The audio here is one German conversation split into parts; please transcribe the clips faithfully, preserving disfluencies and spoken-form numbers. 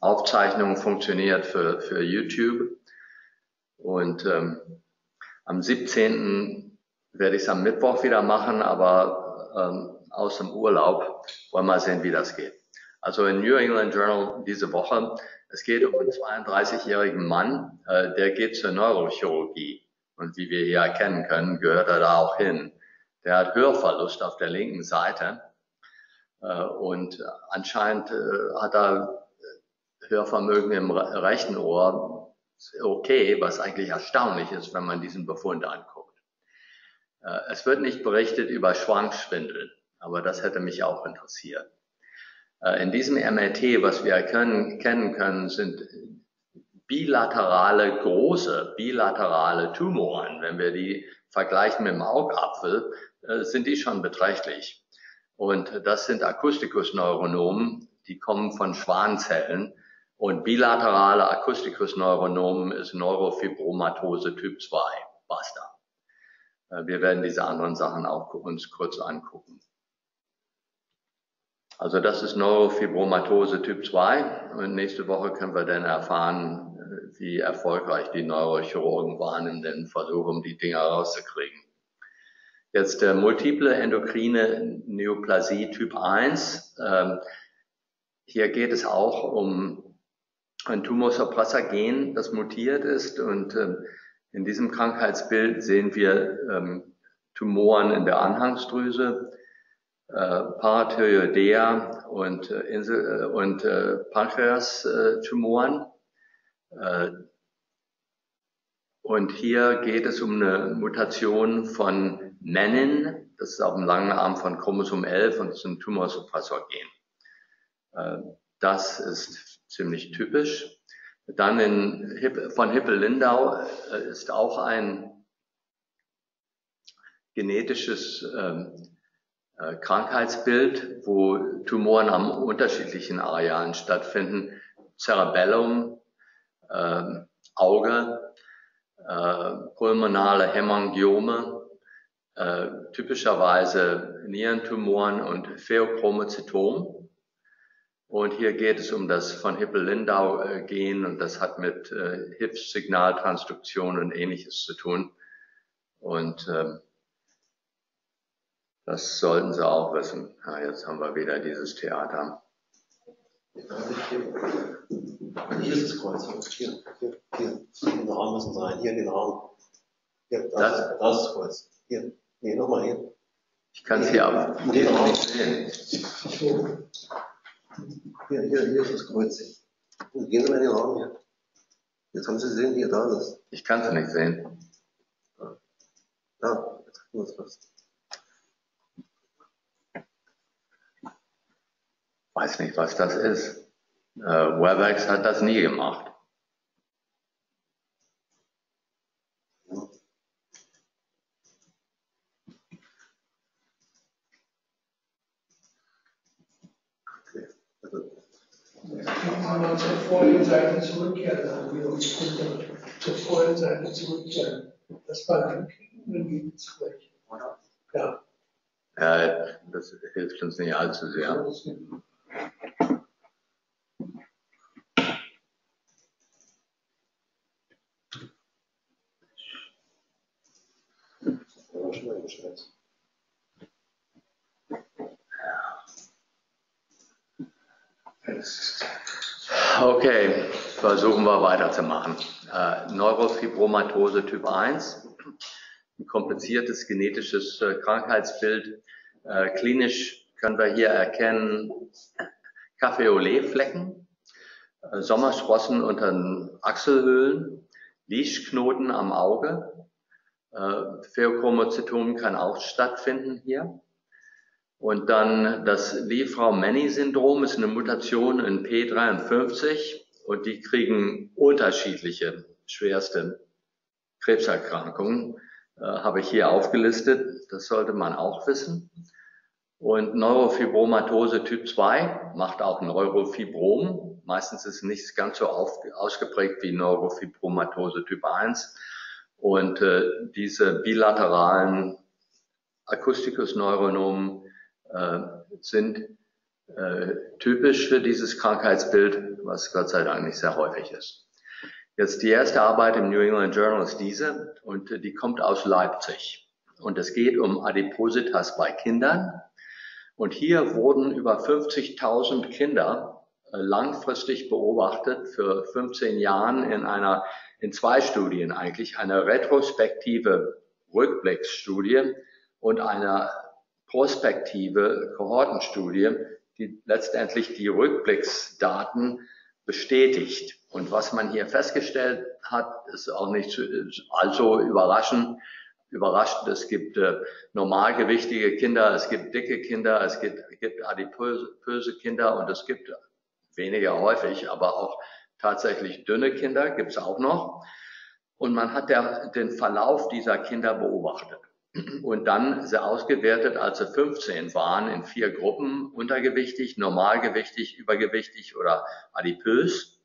Aufzeichnung funktioniert für, für YouTube. Und ähm, am siebzehnten werde ich es am Mittwoch wieder machen, aber ähm, aus dem Urlaub. Wollen wir mal sehen, wie das geht. Also in New England Journal diese Woche, es geht um einen zweiunddreißigjährigen Mann, äh, der geht zur Neurochirurgie. Und wie wir hier erkennen können, gehört er da auch hin. Der hat Hörverlust auf der linken Seite. Äh, und anscheinend äh, hat er Hörvermögen im rechten Ohr okay, was eigentlich erstaunlich ist, wenn man diesen Befund anguckt. Äh, es wird nicht berichtet über Schwankschwindel, aber das hätte mich auch interessiert. Äh, in diesem M R T, was wir erkennen, kennen können, sind bilaterale, große bilaterale Tumoren. Wenn wir die vergleichen mit dem Augapfel, äh, sind die schon beträchtlich. Und das sind Akustikusneuronomen, die kommen von Schwanzellen. Und bilaterale Akustikusneuronomen ist Neurofibromatose Typ zwei. Basta. Wir werden diese anderen Sachen auch uns kurz angucken. Also das ist Neurofibromatose Typ zwei. Und nächste Woche können wir dann erfahren, wie erfolgreich die Neurochirurgen waren in den Versuchen, die Dinger rauszukriegen. Jetzt äh, multiple endokrine Neoplasie Typ eins. Ähm, hier geht es auch um ein Tumorsuppressor-Gen, das mutiert ist. Und äh, in diesem Krankheitsbild sehen wir ähm, Tumoren in der Anhangsdrüse, äh, Parathyroidea und, äh, Insel, äh, und äh, Pankreas-Tumoren. Äh, und hier geht es um eine Mutation von Menin, das ist auf dem langen Arm von Chromosom elf und das ist ein Tumorsuppressor-Gen. Äh, das ist ziemlich typisch. Dann in Hipp, von Hippel-Lindau äh, ist auch ein genetisches äh, äh, Krankheitsbild, wo Tumoren am unterschiedlichen Arealen stattfinden. Cerebellum, äh, Auge, äh, pulmonale Hämangiome, äh, typischerweise Nierentumoren und Pheochromozytom. Und hier geht es um das von Hippel-Lindau-Gen und das hat mit äh, H I P-Signaltransduktion und Ähnliches zu tun. Und ähm, das sollten Sie auch wissen. Ja, jetzt haben wir wieder dieses Theater. Hier ist das Kreuz. Hier, hier, hier. In der Arm müssen sein. Hier in den Arm. Hier, da, das, ist, da ist das Kreuz. Hier. Nee, nochmal hier. Ich kann es hier aber nicht sehen. Hier, hier, hier ist das Kreuz. Gehen Sie mal in den Raum hier. Jetzt haben Sie gesehen, hier, da ist es. Ich kann es nicht sehen. Da, jetzt kriegen wir es fast. Weiß nicht, was das ist. Äh, WebEx hat das nie gemacht. Mal zur vorigen Seite zurückkehren, dann wieder uns runter zur vorigen Seite zurückkehren. Das war dann kriegen, dann geht es gleich. Ja. Ja, das hilft uns nicht allzu sehr. Okay, versuchen wir weiterzumachen. Äh, Neurofibromatose Typ eins, ein kompliziertes genetisches äh, Krankheitsbild. Äh, klinisch können wir hier erkennen Café-au-lait-Flecken, äh, Sommersprossen unter den Achselhöhlen, Leishknoten am Auge. Äh, Pheochromozytom kann auch stattfinden hier. Und dann das Li-Fraumeni-Syndrom ist eine Mutation in P dreiundfünfzig und die kriegen unterschiedliche schwerste Krebserkrankungen, äh, habe ich hier aufgelistet. Das sollte man auch wissen. Und Neurofibromatose Typ zwei macht auch Neurofibrom. Meistens ist es nicht ganz so auf, ausgeprägt wie Neurofibromatose Typ eins. Und äh, diese bilateralen Akustikusneuronomen äh, sind äh, typisch für dieses Krankheitsbild was Gott sei Dank nicht sehr häufig ist. Jetzt die erste Arbeit im New England Journal ist diese und die kommt aus Leipzig. Und es geht um Adipositas bei Kindern. Und hier wurden über fünfzigtausend Kinder langfristig beobachtet für fünfzehn Jahren in einer, in zwei Studien eigentlich, eine retrospektive Rückblicksstudie und eine prospektive Kohortenstudie, die letztendlich die Rückblicksdaten bestätigt. Und was man hier festgestellt hat, ist auch nicht allzu überraschend. Überraschend, es gibt äh, normalgewichtige Kinder, es gibt dicke Kinder, es gibt, gibt adipöse Kinder und es gibt weniger häufig, aber auch tatsächlich dünne Kinder gibt es auch noch. Und man hat der, den Verlauf dieser Kinder beobachtet und dann sie ausgewertet, als sie fünfzehn waren, in vier Gruppen: untergewichtig, normalgewichtig, übergewichtig oder adipös.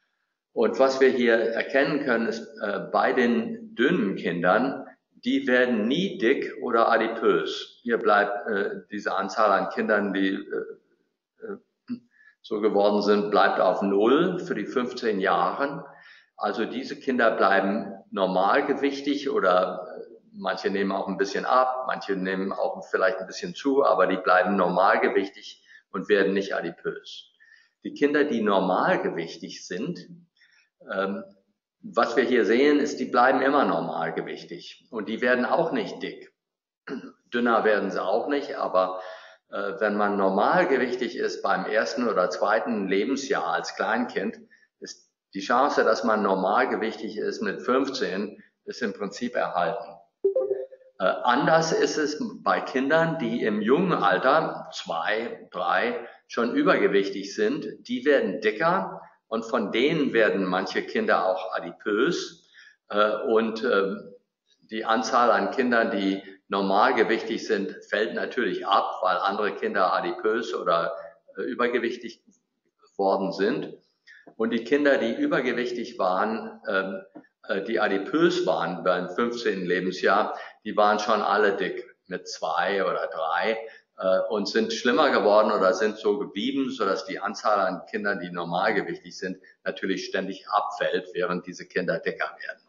Und was wir hier erkennen können, ist, äh, bei den dünnen Kindern, die werden nie dick oder adipös. Hier bleibt äh, diese Anzahl an Kindern, die äh, so geworden sind, bleibt auf Null für die fünfzehn Jahren. Also diese Kinder bleiben normalgewichtig oder äh, manche nehmen auch ein bisschen ab, manche nehmen auch vielleicht ein bisschen zu, aber die bleiben normalgewichtig und werden nicht adipös. Die Kinder, die normalgewichtig sind, ähm, was wir hier sehen, ist, die bleiben immer normalgewichtig und die werden auch nicht dick. Dünner werden sie auch nicht, aber äh, wenn man normalgewichtig ist beim ersten oder zweiten Lebensjahr als Kleinkind, ist die Chance, dass man normalgewichtig ist mit fünfzehn, ist im Prinzip erhalten. Äh, anders ist es bei Kindern, die im jungen Alter, zwei, drei, schon übergewichtig sind. Die werden dicker. Und von denen werden manche Kinder auch adipös. Und die Anzahl an Kindern, die normalgewichtig sind, fällt natürlich ab, weil andere Kinder adipös oder übergewichtig geworden sind. Und die Kinder, die übergewichtig waren, die adipös waren beim fünfzehnten Lebensjahr, die waren schon alle dick mit zwei oder drei. Und sind schlimmer geworden oder sind so geblieben, sodass die Anzahl an Kindern, die normalgewichtig sind, natürlich ständig abfällt, während diese Kinder dicker werden.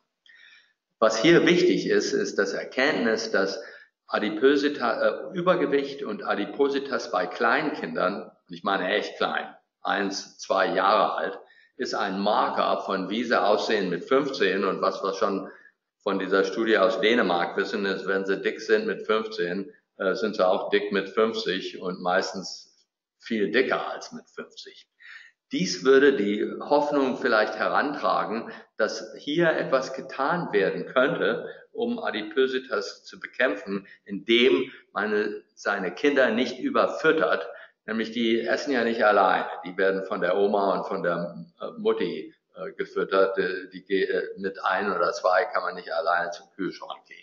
Was hier wichtig ist, ist das Erkenntnis, dass Adipositas, äh, Übergewicht und Adipositas bei Kleinkindern, ich meine echt klein, eins, zwei Jahre alt, ist ein Marker von wie sie aussehen mit fünfzehn. Und was wir schon von dieser Studie aus Dänemark wissen, ist, wenn sie dick sind mit fünfzehn, sind sie auch dick mit fünfzig und meistens viel dicker als mit fünfzig. Dies würde die Hoffnung vielleicht herantragen, dass hier etwas getan werden könnte, um Adipositas zu bekämpfen, indem man seine Kinder nicht überfüttert. Nämlich die essen ja nicht alleine, die werden von der Oma und von der Mutti gefüttert. Die, mit ein oder zwei kann man nicht alleine zum Kühlschrank gehen.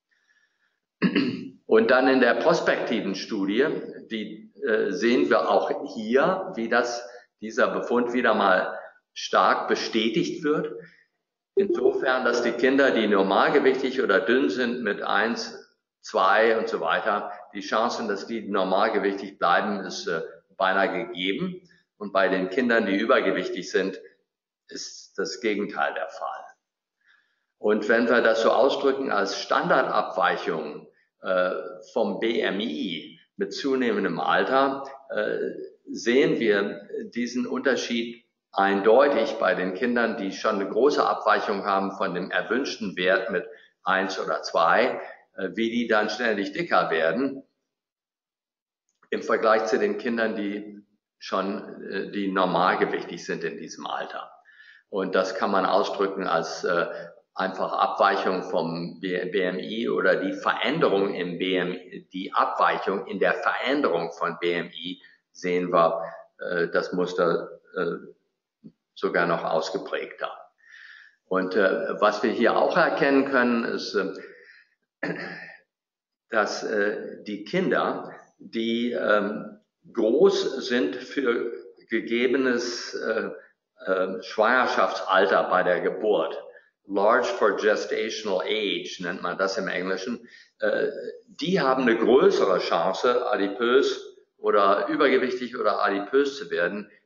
Und dann in der prospektiven Studie, die äh, sehen wir auch hier, wie das, dieser Befund wieder mal stark bestätigt wird. Insofern, dass die Kinder, die normalgewichtig oder dünn sind mit eins, zwei und so weiter, die Chancen, dass die normalgewichtig bleiben, ist äh, beinahe gegeben. Und bei den Kindern, die übergewichtig sind, ist das Gegenteil der Fall. Und wenn wir das so ausdrücken als Standardabweichung vom B M I mit zunehmendem Alter, äh, sehen wir diesen Unterschied eindeutig bei den Kindern, die schon eine große Abweichung haben von dem erwünschten Wert mit eins oder zwei, äh, wie die dann ständig dicker werden, im Vergleich zu den Kindern, die schon äh, die normalgewichtig sind in diesem Alter. Und das kann man ausdrücken als äh, einfach Abweichung vom B M I oder die Veränderung im B M I, die Abweichung in der Veränderung von B M I sehen wir äh, das Muster äh, sogar noch ausgeprägter. Und äh, was wir hier auch erkennen können, ist, äh, dass äh, die Kinder, die äh, groß sind für gegebenes äh, äh, Schwangerschaftsalter bei der Geburt, large for gestational age nennt man das im Englischen, äh, die haben eine größere Chance, adipös oder übergewichtig oder adipös zu werden,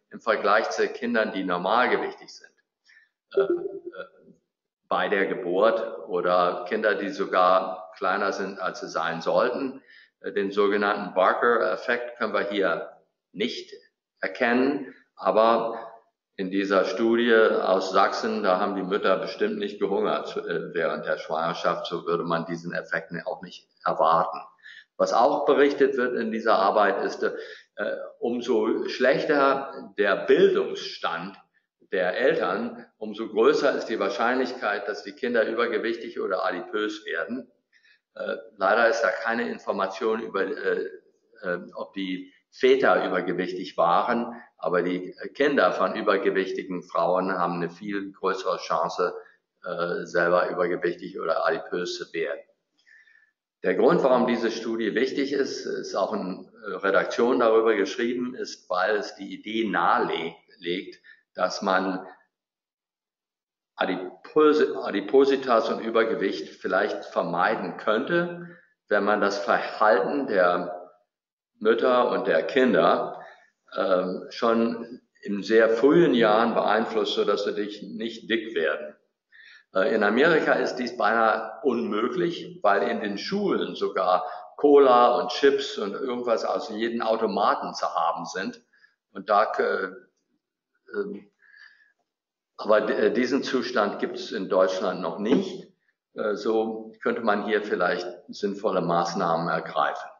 im Vergleich zu Kindern, die normalgewichtig sind, äh, äh, bei der Geburt oder Kinder, die sogar kleiner sind, als sie sein sollten. Den sogenannten Barker-Effekt können wir hier nicht erkennen, aber in dieser Studie aus Sachsen, da haben die Mütter bestimmt nicht gehungert während der Schwangerschaft, so würde man diesen Effekten auch nicht erwarten. Was auch berichtet wird in dieser Arbeit ist, äh, umso schlechter der Bildungsstand der Eltern, umso größer ist die Wahrscheinlichkeit, dass die Kinder übergewichtig oder adipös werden. Äh, leider ist da keine Information über, äh, äh, ob die Väter übergewichtig waren, aber die Kinder von übergewichtigen Frauen haben eine viel größere Chance, äh, selber übergewichtig oder adipös zu werden. Der Grund, warum diese Studie wichtig ist, ist auch in Redaktion darüber geschrieben, ist, weil es die Idee nahelegt, dass man Adipos Adipositas und Übergewicht vielleicht vermeiden könnte, wenn man das Verhalten der Mütter und der Kinder ähm, schon in sehr frühen Jahren beeinflusst, sodass sie nicht dick werden. Äh, in Amerika ist dies beinahe unmöglich, weil in den Schulen sogar Cola und Chips und irgendwas aus jedem Automaten zu haben sind. Und da äh, äh, aber diesen Zustand gibt es in Deutschland noch nicht. So könnte man hier vielleicht sinnvolle Maßnahmen ergreifen.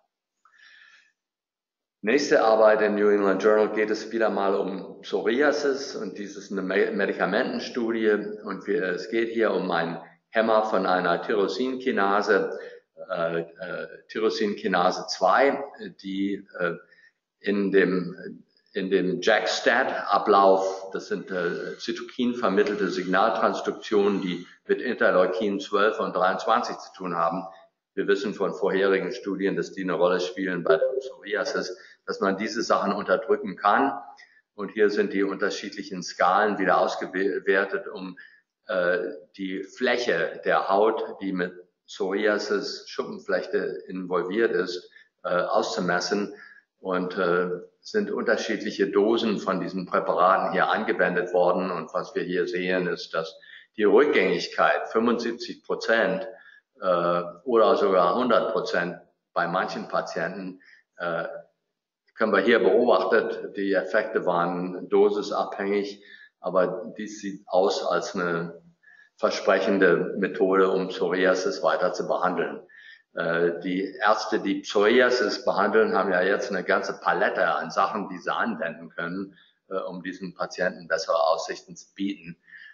Nächste Arbeit im New England Journal geht es wieder mal um Psoriasis und dies ist eine Medikamentenstudie und wir, es geht hier um einen Hämmer von einer Tyrosinkinase, äh, äh, Tyrosinkinase zwei, die äh, in dem in dem JAK-STAT-Ablauf, das sind äh, Zytokin-vermittelte Signaltransduktionen, die mit Interleukin zwölf und dreiundzwanzig zu tun haben. Wir wissen von vorherigen Studien, dass die eine Rolle spielen bei der Psoriasis, dass man diese Sachen unterdrücken kann. Und hier sind die unterschiedlichen Skalen wieder ausgewertet, um äh, die Fläche der Haut, die mit Psoriasis, Schuppenflechte involviert ist, äh, auszumessen. Und äh, sind unterschiedliche Dosen von diesen Präparaten hier angewendet worden. Und was wir hier sehen, ist, dass die Rückgängigkeit fünfundsiebzig Prozent äh, oder sogar hundert Prozent bei manchen Patienten äh, können wir hier beobachtet. Die Effekte waren dosisabhängig, aber dies sieht aus als eine versprechende Methode, um Psoriasis weiter zu behandeln. Die Ärzte, die Psoriasis behandeln, haben ja jetzt eine ganze Palette an Sachen, die sie anwenden können, um diesen Patienten bessere Aussichten zu bieten.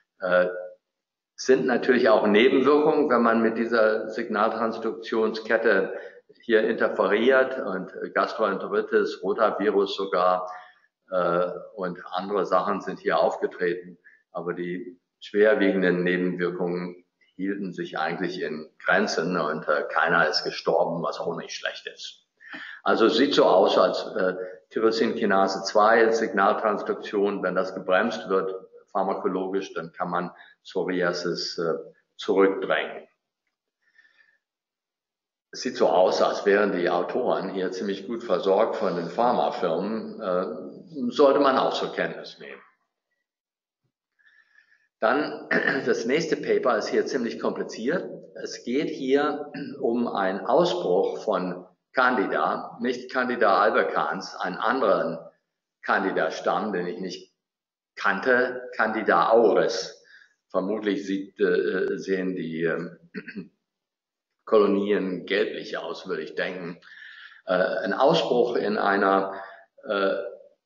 Sind natürlich auch Nebenwirkungen, wenn man mit dieser Signaltransduktionskette hier interferiert und Gastroenteritis, Rotavirus sogar und andere Sachen sind hier aufgetreten. Aber die schwerwiegenden Nebenwirkungen hielten sich eigentlich in Grenzen und äh, keiner ist gestorben, was auch nicht schlecht ist. Also es sieht so aus, als äh, Tyrosinkinase zwei Signaltransduktion, wenn das gebremst wird pharmakologisch, dann kann man Psoriasis äh, zurückdrängen. Es sieht so aus, als wären die Autoren hier ziemlich gut versorgt von den Pharmafirmen, äh, sollte man auch zur Kenntnis nehmen. Dann das nächste Paper ist hier ziemlich kompliziert. Es geht hier um einen Ausbruch von Candida, nicht Candida albicans, einen anderen Candida-Stamm, den ich nicht kannte, Candida auris. Vermutlich sieht, äh, sehen die äh, Kolonien gelblich aus, würde ich denken. Äh, ein Ausbruch in einer äh,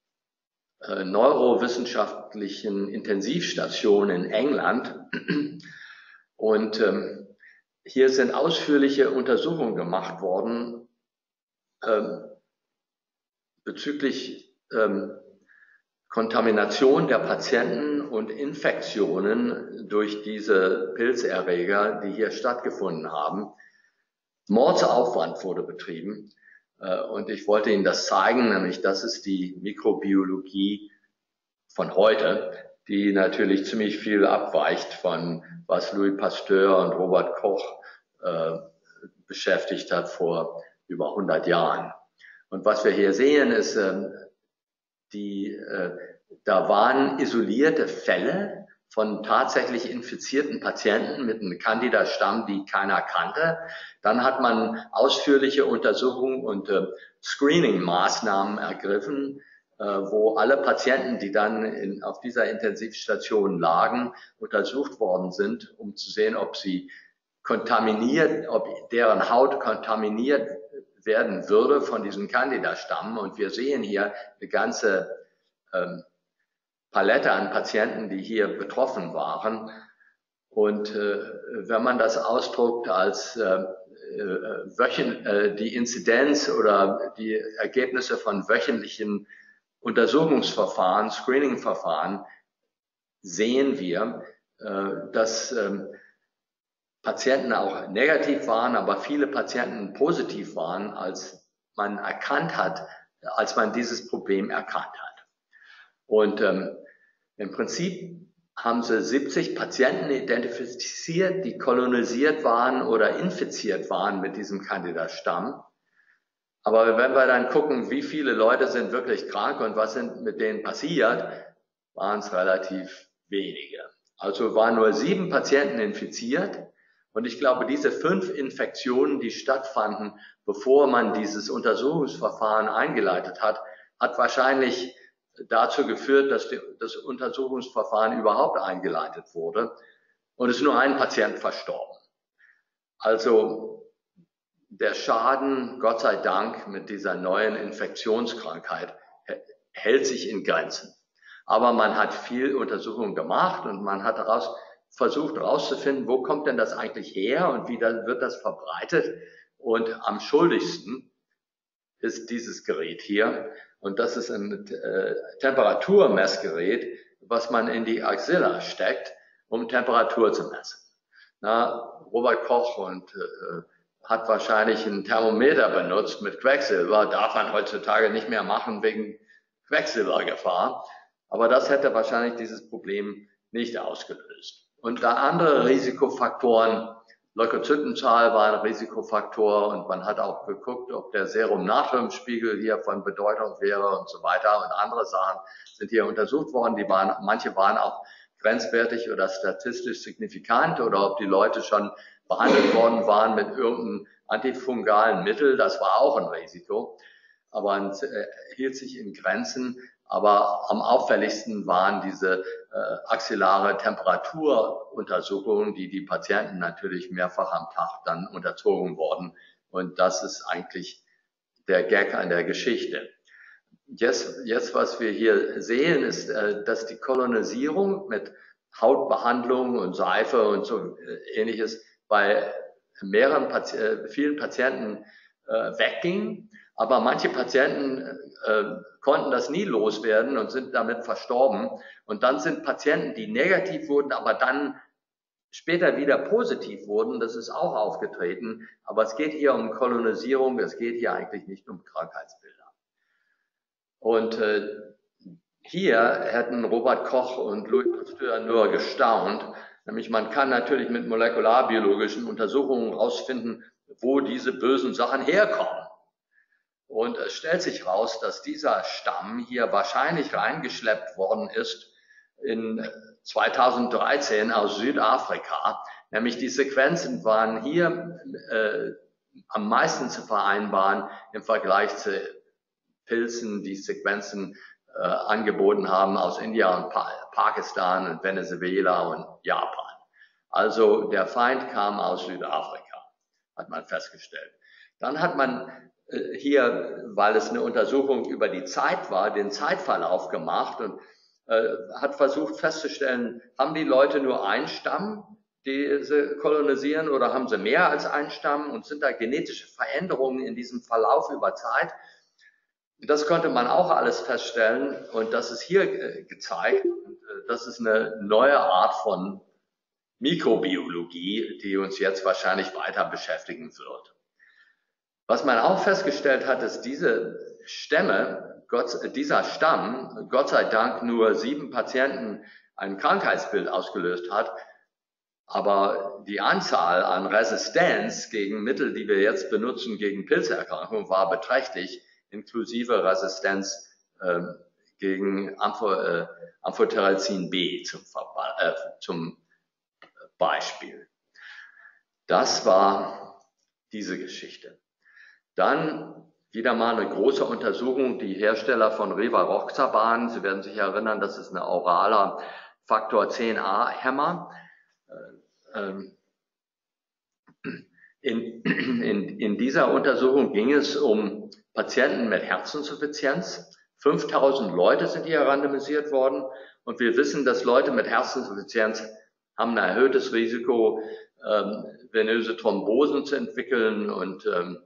neurowissenschaftlichen Intensivstation in England. Und ähm, hier sind ausführliche Untersuchungen gemacht worden ähm, bezüglich ähm, Kontamination der Patienten und Infektionen durch diese Pilzerreger, die hier stattgefunden haben. Mordsaufwand wurde betrieben. Und ich wollte Ihnen das zeigen, nämlich das ist die Mikrobiologie von heute, die natürlich ziemlich viel abweicht von was Louis Pasteur und Robert Koch äh, beschäftigt hat vor über hundert Jahren. Und was wir hier sehen, ist äh, die äh, da waren isolierte Fälle von tatsächlich infizierten Patienten mit einem Candida-Stamm, die keiner kannte. Dann hat man ausführliche Untersuchungen und äh, Screening-Maßnahmen ergriffen, äh, wo alle Patienten, die dann in, auf dieser Intensivstation lagen, untersucht worden sind, um zu sehen, ob sie kontaminiert, ob deren Haut kontaminiert werden würde von diesem Candida-Stamm. Und wir sehen hier eine ganze ähm, Palette an Patienten, die hier betroffen waren. Und äh, wenn man das ausdruckt als äh, äh, wöchen, äh, die Inzidenz oder die Ergebnisse von wöchentlichen Untersuchungsverfahren, Screening-Verfahren, sehen wir, äh, dass äh, Patienten auch negativ waren, aber viele Patienten positiv waren, als man erkannt hat, als man dieses Problem erkannt hat. Und ähm, im Prinzip haben sie siebzig Patienten identifiziert, die kolonisiert waren oder infiziert waren mit diesem Candida-Stamm. Aber wenn wir dann gucken, wie viele Leute sind wirklich krank und was sind mit denen passiert, waren es relativ wenige. Also waren nur sieben Patienten infiziert. Und ich glaube, diese fünf Infektionen, die stattfanden, bevor man dieses Untersuchungsverfahren eingeleitet hat, hat wahrscheinlich dazu geführt, dass die, das Untersuchungsverfahren überhaupt eingeleitet wurde. Und es ist nur ein Patient verstorben. Also der Schaden, Gott sei Dank, mit dieser neuen Infektionskrankheit hält sich in Grenzen. Aber man hat viel Untersuchungen gemacht und man hat daraus versucht herauszufinden, wo kommt denn das eigentlich her und wie dann wird das verbreitet. Und am schuldigsten ist dieses Gerät hier. Und das ist ein äh, Temperaturmessgerät, was man in die Axilla steckt, um Temperatur zu messen. Na, Robert Koch und äh, hat wahrscheinlich einen Thermometer benutzt mit Quecksilber. Darf man heutzutage nicht mehr machen wegen Quecksilbergefahr. Aber das hätte wahrscheinlich dieses Problem nicht ausgelöst. Und da andere Risikofaktoren, Leukozytenzahl war ein Risikofaktor und man hat auch geguckt, ob der Serum-Natrium-Spiegel hier von Bedeutung wäre und so weiter. Und andere Sachen sind hier untersucht worden. Die waren, manche waren auch grenzwertig oder statistisch signifikant oder ob die Leute schon behandelt worden waren mit irgendeinem antifungalen Mittel. Das war auch ein Risiko, aber es äh, hielt sich in Grenzen. Aber am auffälligsten waren diese äh, axillare Temperaturuntersuchungen, die die Patienten natürlich mehrfach am Tag dann unterzogen wurden. Und das ist eigentlich der Gag an der Geschichte. Jetzt, jetzt was wir hier sehen, ist, äh, dass die Kolonisierung mit Hautbehandlung und Seife und so äh, ähnliches bei mehreren Pati- äh, vielen Patienten äh, wegging. Aber manche Patienten äh, konnten das nie loswerden und sind damit verstorben. Und dann sind Patienten, die negativ wurden, aber dann später wieder positiv wurden. Das ist auch aufgetreten. Aber es geht hier um Kolonisierung. Es geht hier eigentlich nicht um Krankheitsbilder. Und äh, hier hätten Robert Koch und Louis Pasteur nur gestaunt. Nämlich man kann natürlich mit molekularbiologischen Untersuchungen herausfinden, wo diese bösen Sachen herkommen. Und es stellt sich raus, dass dieser Stamm hier wahrscheinlich reingeschleppt worden ist in zweitausenddreizehn aus Südafrika. Nämlich die Sequenzen waren hier äh, am meisten zu vereinbaren im Vergleich zu Pilzen, die Sequenzen äh, angeboten haben aus India und pa Pakistan und Venezuela und Japan. Also der Feind kam aus Südafrika, hat man festgestellt. Dann hat man hier, weil es eine Untersuchung über die Zeit war, den Zeitverlauf gemacht und äh, hat versucht festzustellen, haben die Leute nur einen Stamm, die sie kolonisieren, oder haben sie mehr als einen Stamm und sind da genetische Veränderungen in diesem Verlauf über Zeit? Das konnte man auch alles feststellen und das ist hier äh, gezeigt. Und, äh, das ist eine neue Art von Mikrobiologie, die uns jetzt wahrscheinlich weiter beschäftigen wird. Was man auch festgestellt hat, ist, diese Stämme, Gott, dieser Stamm, Gott sei Dank nur sieben Patienten ein Krankheitsbild ausgelöst hat, aber die Anzahl an Resistenz gegen Mittel, die wir jetzt benutzen gegen Pilzerkrankungen, war beträchtlich, inklusive Resistenz äh, gegen Ampho, äh, Amphotericin B zum, äh, zum Beispiel. Das war diese Geschichte. Dann wieder mal eine große Untersuchung, die Hersteller von Rivaroxaban, Sie werden sich erinnern, das ist ein oraler Faktor zehn a Hämmer. In, in, in dieser Untersuchung ging es um Patienten mit Herzinsuffizienz. fünftausend Leute sind hier randomisiert worden und wir wissen, dass Leute mit Herzinsuffizienz haben ein erhöhtes Risiko, ähm, venöse Thrombosen zu entwickeln und ähm,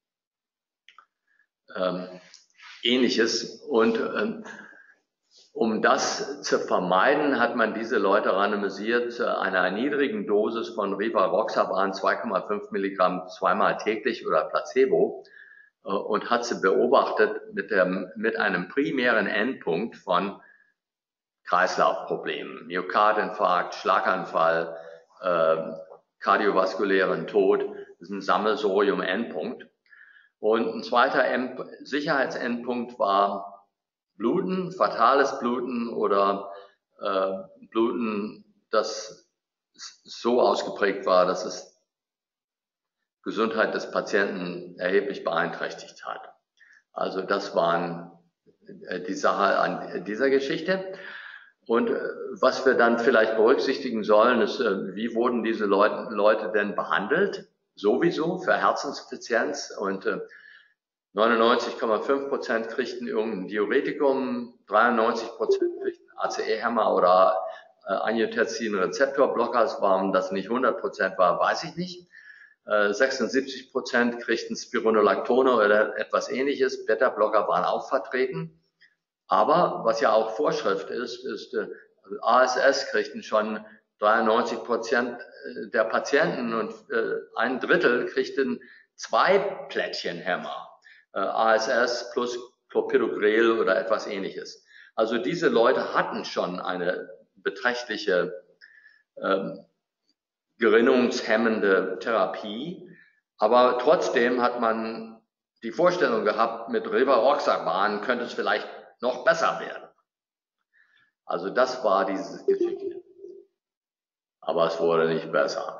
ähm, Ähnliches. Und ähm, um das zu vermeiden, hat man diese Leute randomisiert zu einer niedrigen Dosis von Rivaroxaban, zwei Komma fünf Milligramm zweimal täglich oder Placebo, äh, und hat sie beobachtet mit, dem, mit einem primären Endpunkt von Kreislaufproblemen, Myokardinfarkt, Schlaganfall, äh, kardiovaskulären Tod. Das ist ein Sammelsurium-Endpunkt. Und ein zweiter End Sicherheitsendpunkt war Bluten, fatales Bluten oder äh, Bluten, das so ausgeprägt war, dass es Gesundheit des Patienten erheblich beeinträchtigt hat. Also das waren äh, die Sache an dieser Geschichte. Und äh, was wir dann vielleicht berücksichtigen sollen, ist, äh, wie wurden diese Leute, Leute denn behandelt? Sowieso für Herzinsuffizienz und äh, neunundneunzig Komma fünf Prozent kriegten irgendein Diuretikum, dreiundneunzig Prozent kriegten A C E-Hämmer oder äh, Angiotensin-Rezeptorblockers. Warum das nicht hundert Prozent war, weiß ich nicht. Äh, sechsundsiebzig Prozent kriegten Spironolactone oder etwas Ähnliches. Beta-Blocker waren auch vertreten. Aber was ja auch Vorschrift ist, ist äh, A S S kriegten schon dreiundneunzig Prozent der Patienten und äh, ein Drittel kriegten zwei Plättchenhämmer, äh, A S S plus Clopidogrel oder etwas Ähnliches. Also diese Leute hatten schon eine beträchtliche ähm, gerinnungshemmende Therapie, aber trotzdem hat man die Vorstellung gehabt, mit Rivaroxaban könnte es vielleicht noch besser werden. Also das war diese Geschichte. Aber es wurde nicht besser.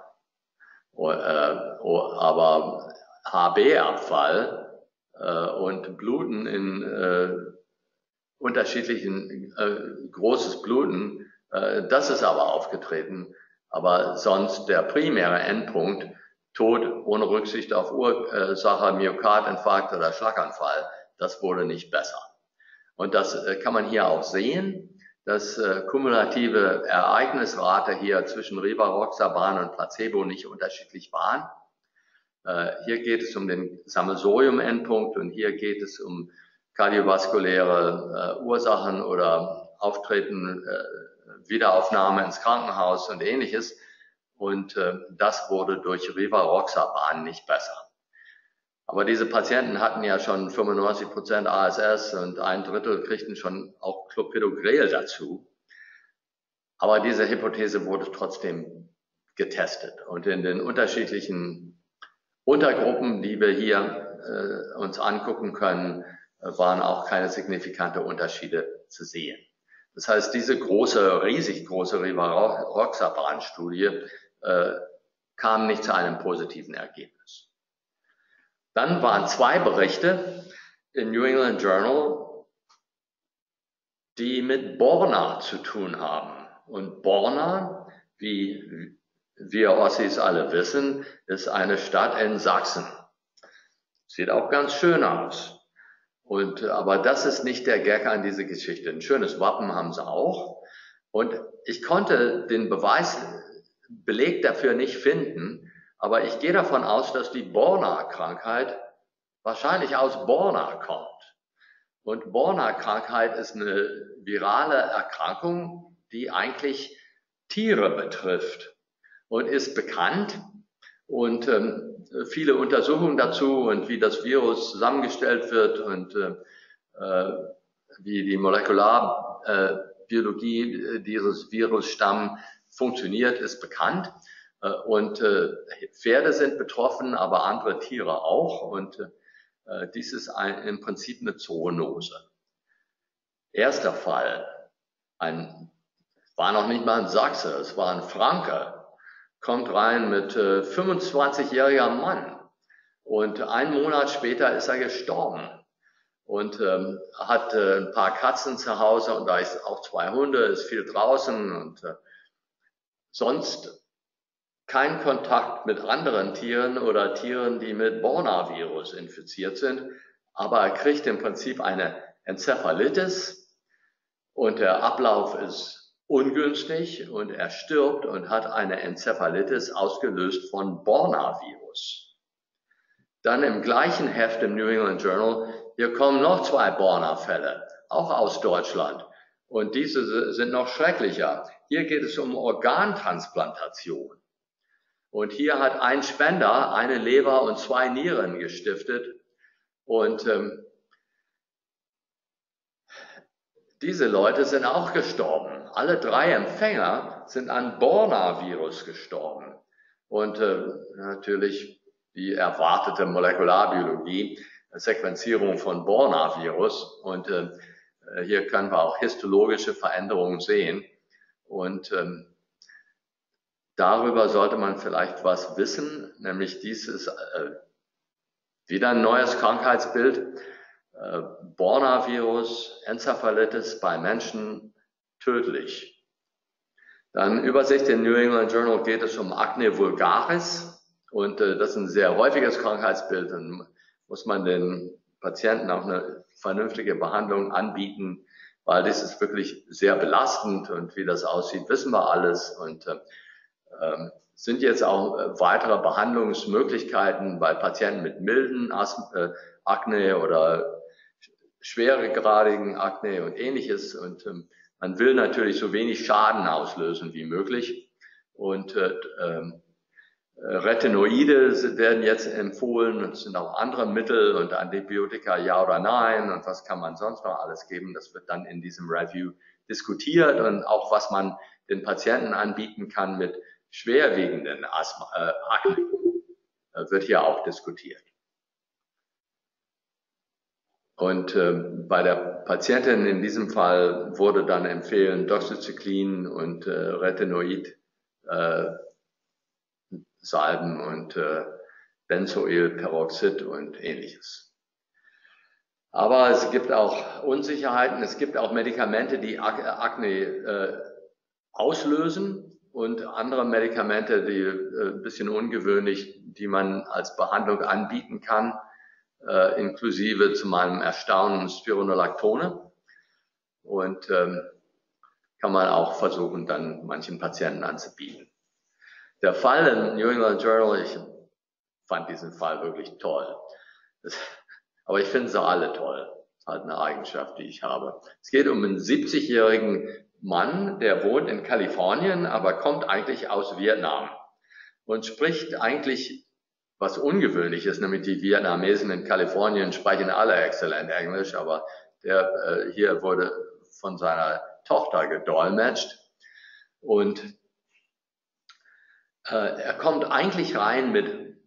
Aber H B-Abfall und Bluten in äh, unterschiedlichen, äh, großes Bluten, äh, das ist aber aufgetreten. Aber sonst der primäre Endpunkt, Tod ohne Rücksicht auf Ursache, Myokardinfarkt oder Schlaganfall, das wurde nicht besser. Und das äh, kann man hier auch sehen. dass äh, kumulative Ereignisrate hier zwischen Rivaroxaban und Placebo nicht unterschiedlich waren. Äh, hier geht es um den Sammelsurium-Endpunkt und hier geht es um kardiovaskuläre äh, Ursachen oder Auftreten, äh, Wiederaufnahme ins Krankenhaus und Ähnliches. Und äh, das wurde durch Rivaroxaban nicht besser. Aber diese Patienten hatten ja schon fünfundneunzig Prozent A S S und ein Drittel kriegten schon auch Clopidogrel dazu. Aber diese Hypothese wurde trotzdem getestet. Und in den unterschiedlichen Untergruppen, die wir hier äh, uns angucken können, äh, waren auch keine signifikante Unterschiede zu sehen. Das heißt, diese große, riesig große Rivaroxaban-Studie äh, kam nicht zu einem positiven Ergebnis. Dann waren zwei Berichte im New England Journal, die mit Borna zu tun haben. Und Borna, wie wir Ossis alle wissen, ist eine Stadt in Sachsen. Sieht auch ganz schön aus. Und, aber das ist nicht der Gag an diese Geschichte. Ein schönes Wappen haben sie auch. Und ich konnte den Beweis, Beleg dafür nicht finden, aber ich gehe davon aus, dass die Borna-Krankheit wahrscheinlich aus Borna kommt. Und Borna-Krankheit ist eine virale Erkrankung, die eigentlich Tiere betrifft und ist bekannt. Und ähm, viele Untersuchungen dazu und wie das Virus zusammengestellt wird und äh, wie die Molekularbiologie äh, dieses Virusstamm funktioniert, ist bekannt. Und äh, Pferde sind betroffen, aber andere Tiere auch. Und äh, dies ist ein, im Prinzip eine Zoonose. Erster Fall, ein, war noch nicht mal ein Sachse, es war ein Franke, kommt rein mit äh, fünfundzwanzigjähriger Mann und einen Monat später ist er gestorben und ähm, hat äh, ein paar Katzen zu Hause und da ist auch zwei Hunde, ist viel draußen und äh, sonst kein Kontakt mit anderen Tieren oder Tieren, die mit Borna-Virus infiziert sind, aber er kriegt im Prinzip eine Enzephalitis und der Ablauf ist ungünstig und er stirbt und hat eine Enzephalitis ausgelöst von Borna-Virus. Dann im gleichen Heft im New England Journal, hier kommen noch zwei Borna-Fälle, auch aus Deutschland. Und diese sind noch schrecklicher. Hier geht es um Organtransplantation. Und hier hat ein Spender eine Leber und zwei Nieren gestiftet. Und ähm, diese Leute sind auch gestorben. Alle drei Empfänger sind an Borna-Virus gestorben. Und äh, natürlich die erwartete Molekularbiologie, Sequenzierung von Borna-Virus. Und äh, hier können wir auch histologische Veränderungen sehen. Und ähm, darüber sollte man vielleicht was wissen, nämlich dies ist äh, wieder ein neues Krankheitsbild. Äh, Borna-Virus, Enzephalitis bei Menschen tödlich. Dann Übersicht in New England Journal geht es um Acne vulgaris und äh, das ist ein sehr häufiges Krankheitsbild. Dann muss man den Patienten auch eine vernünftige Behandlung anbieten, weil das ist wirklich sehr belastend und wie das aussieht, wissen wir alles und äh, Ähm, sind jetzt auch äh, weitere Behandlungsmöglichkeiten bei Patienten mit milden Asthma, äh, Akne oder schweregradigen Akne und ähnliches. Und ähm, man will natürlich so wenig Schaden auslösen wie möglich. Und äh, äh, Retinoide werden jetzt empfohlen und es sind auch andere Mittel und Antibiotika ja oder nein und was kann man sonst noch alles geben. Das wird dann in diesem Review diskutiert und auch was man den Patienten anbieten kann mit schwerwiegenden Asthma, äh, Akne, äh, wird hier auch diskutiert. Und äh, bei der Patientin in diesem Fall wurde dann empfehlen Doxycyclin und äh, Retinoid äh, Salben und äh, Benzoylperoxid und ähnliches. Aber es gibt auch Unsicherheiten, es gibt auch Medikamente, die Akne äh, auslösen. Und andere Medikamente, die äh, ein bisschen ungewöhnlich, die man als Behandlung anbieten kann, äh, inklusive zu meinem Erstaunen Spironolactone. Und ähm, kann man auch versuchen, dann manchen Patienten anzubieten. Der Fall im New England Journal, ich fand diesen Fall wirklich toll. Das, aber ich finde sie alle toll. Das ist halt eine Eigenschaft, die ich habe. Es geht um einen siebzigjährigen Mann, der wohnt in Kalifornien, aber kommt eigentlich aus Vietnam und spricht eigentlich was Ungewöhnliches, nämlich die Vietnamesen in Kalifornien sprechen alle exzellent Englisch, aber der äh, hier wurde von seiner Tochter gedolmetscht und äh, er kommt eigentlich rein mit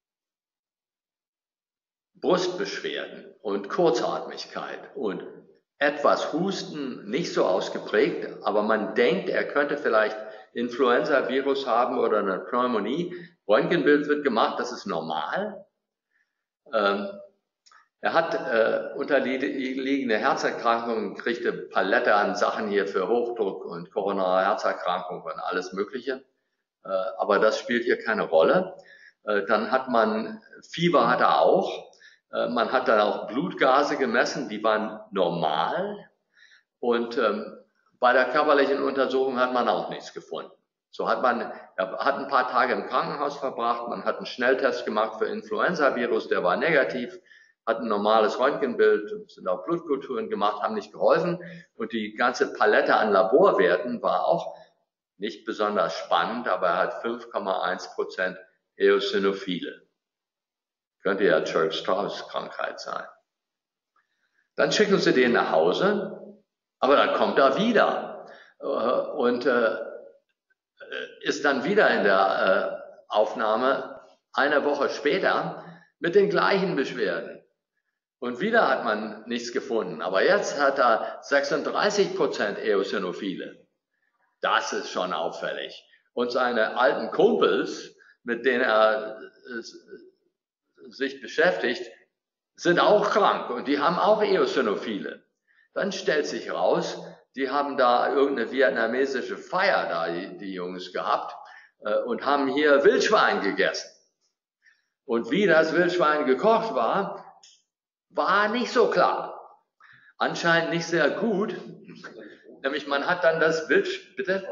Brustbeschwerden und Kurzatmigkeit und etwas Husten, nicht so ausgeprägt, aber man denkt, er könnte vielleicht Influenza-Virus haben oder eine Pneumonie. Röntgenbild wird gemacht, das ist normal. Ähm, er hat äh, unterliegende Herzerkrankungen, kriegt eine Palette an Sachen hier für Hochdruck und koronare Herzerkrankungen und alles Mögliche. Äh, aber das spielt hier keine Rolle. Äh, dann hat man, Fieber hat er auch. Man hat dann auch Blutgase gemessen, die waren normal und ähm, bei der körperlichen Untersuchung hat man auch nichts gefunden. So hat man, er hat ein paar Tage im Krankenhaus verbracht, man hat einen Schnelltest gemacht für Influenza-Virus, der war negativ, hat ein normales Röntgenbild, sind auch Blutkulturen gemacht, haben nicht geholfen und die ganze Palette an Laborwerten war auch nicht besonders spannend, aber er hat fünf Komma eins Prozent Eosinophile. Könnte ja Church-Strauss-Krankheit sein. Dann schicken sie den nach Hause, aber dann kommt er wieder und äh, ist dann wieder in der äh, Aufnahme eine Woche später mit den gleichen Beschwerden. Und wieder hat man nichts gefunden. Aber jetzt hat er sechsunddreißig Prozent Eosinophile. Das ist schon auffällig. Und seine alten Kumpels, mit denen er sich beschäftigt, sind auch krank und die haben auch Eosinophile. Dann stellt sich raus, die haben da irgendeine vietnamesische Feier da, die, die Jungs gehabt, äh, und haben hier Wildschwein gegessen. Und wie das Wildschwein gekocht war, war nicht so klar. Anscheinend nicht sehr gut. Nämlich man hat dann das Wild... Bitte?